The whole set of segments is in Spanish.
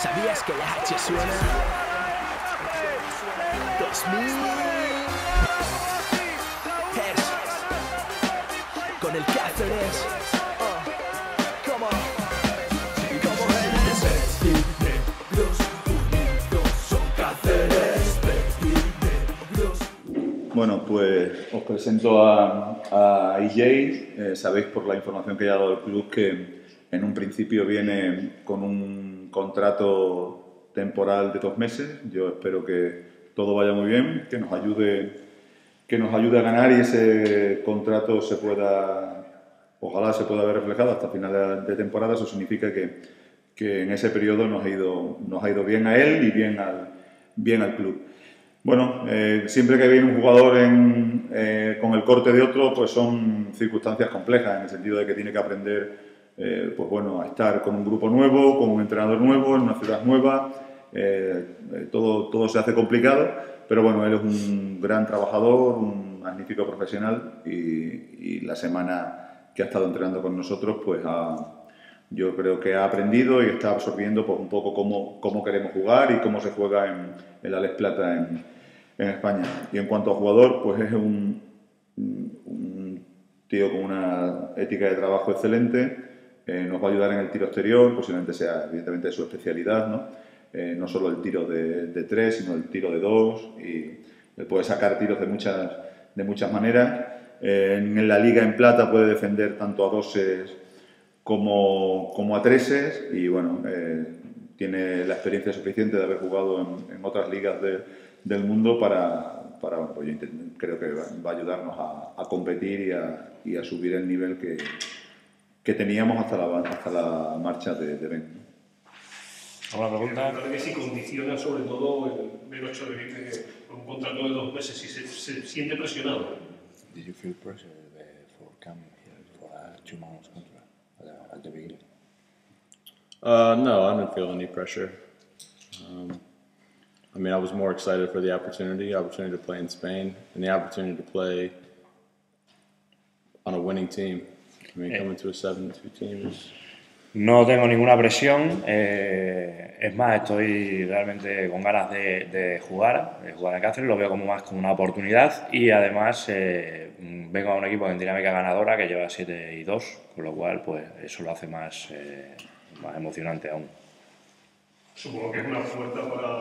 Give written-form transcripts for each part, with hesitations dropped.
¿Sabías que la H suena? 2000 Hertz con el Cáceres. Come on. Bueno, pues os presento a EJ. Sabéis por la información que ya ha dado el club que en un principio viene con un contrato temporal de 2 meses. Yo espero que todo vaya muy bien, que nos ayude a ganar y ese contrato ojalá se pueda ver reflejado hasta final de temporada. Eso significa que en ese periodo nos ha ido bien a él y bien al club. Bueno, siempre que viene un jugador con el corte de otro, pues son circunstancias complejas, en el sentido de que tiene que aprender pues bueno, a estar con un grupo nuevo, con un entrenador nuevo, en una ciudad nueva. Todo se hace complicado, pero bueno, él es un gran trabajador, un magnífico profesional y la semana que ha estado entrenando con nosotros, pues yo creo que ha aprendido y está absorbiendo pues, un poco cómo queremos jugar y cómo se juega en el Alex Plata en España. Y en cuanto a jugador, pues es un tío con una ética de trabajo excelente, nos va a ayudar en el tiro exterior, posiblemente sea evidentemente su especialidad, ¿no? No solo el tiro de 3, sino el tiro de 2, y él puede sacar tiros de muchas maneras. En la liga en plata puede defender tanto a 2s como a 3s y bueno, tiene la experiencia suficiente de haber jugado en otras ligas del mundo pues yo creo que va a ayudarnos a competir y a subir el nivel que teníamos hasta la marcha de Ben. ¿Alguna pregunta? Creo que sí condiciona sobre todo el hecho de que con un contrato de 2 meses y se siente presionado. Did you feel pressure for coming here for a 2 months contract at the beginning? No, I didn't feel any pressure. I mean, I was more excited for the opportunity to play in Spain, and the opportunity to play on a winning team. I mean, coming to a 7-2 team is... No tengo ninguna presión, es más, estoy realmente con ganas de jugar en Cáceres, lo veo más como una oportunidad y además vengo a un equipo en dinámica ganadora que lleva 7-2, con lo cual pues eso lo hace más emocionante aún. Supongo que es una puerta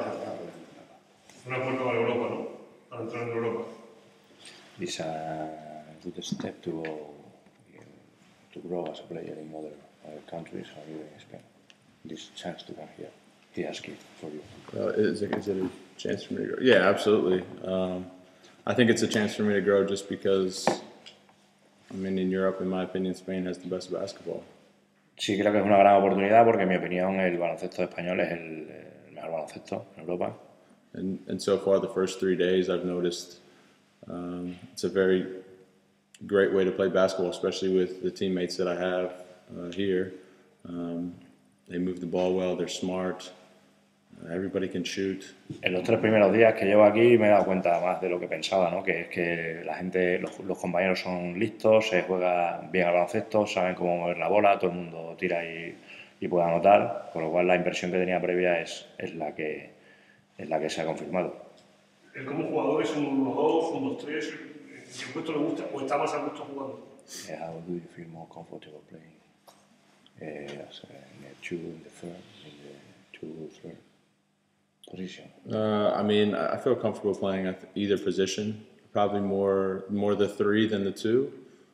para Europa, ¿no? Para entrar en Europa. It's a good step to grow as a player in other countries or even in Spain. This chance to come here. He asked it for you. Is it a chance for me to grow? Yeah, absolutely. I think it's a chance for me to grow just because, I mean, in Europe, in my opinion, Spain has the best basketball. Sí, creo que es una gran oportunidad porque, en mi opinión, el baloncesto español es el mejor baloncesto en Europa. And so far, the first 3 days, I've noticed it's a very great way to play basketball, especially with the teammates that I have here. They move the ball well, they're smart, everybody can shoot. En los 3 primeros días que llevo aquí me he dado cuenta más de lo que pensaba, ¿no? Que es que la gente, los compañeros son listos, se juega bien al baloncesto, saben cómo mover la bola, todo el mundo tira y puede anotar, con lo cual la impresión que tenía previa es la que se ha confirmado. Él como jugador es un 1-2, un 2-3, ¿en qué puesto le gusta o está más a gusto jugando? How do you feel more comfortable playing? As in the 2, in the 3rd, in the 2, 3rd position? I mean, I feel comfortable playing at either position. Probably more the 3 than the 2.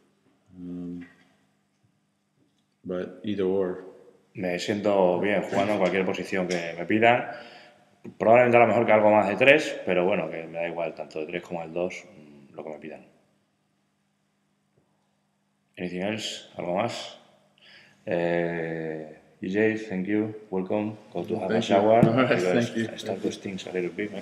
But either or. Me siento bien jugando en cualquier posición que me pidan. Probablemente a lo mejor que algo más de 3, pero bueno, que me da igual tanto de 3 como el 2, lo que me pidan. Anything else? ¿Algo más? EJ, thank you. Welcome. Go to have a shower. Thank you. I start to stink a little bit, man.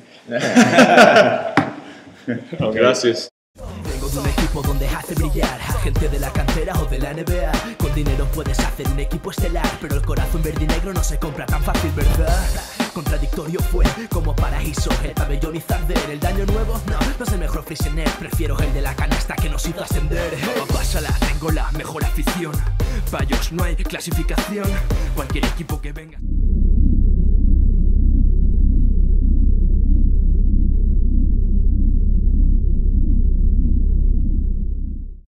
Okay. Gracias. Vengo de un equipo donde hace brillar a gente de la cantera o de la NBA. Con dinero puedes hacer un equipo estelar, pero el corazón verde y negro no se compra tan fácil, ¿verdad? Contradictorio fue como paraíso el pabellón y Zarder. El daño nuevo, no es el mejor Friesenet. Prefiero el de la canasta que nos hizo ascender. Pásala, tengo la mejor afición. Fallos, no hay clasificación. Cualquier equipo que venga.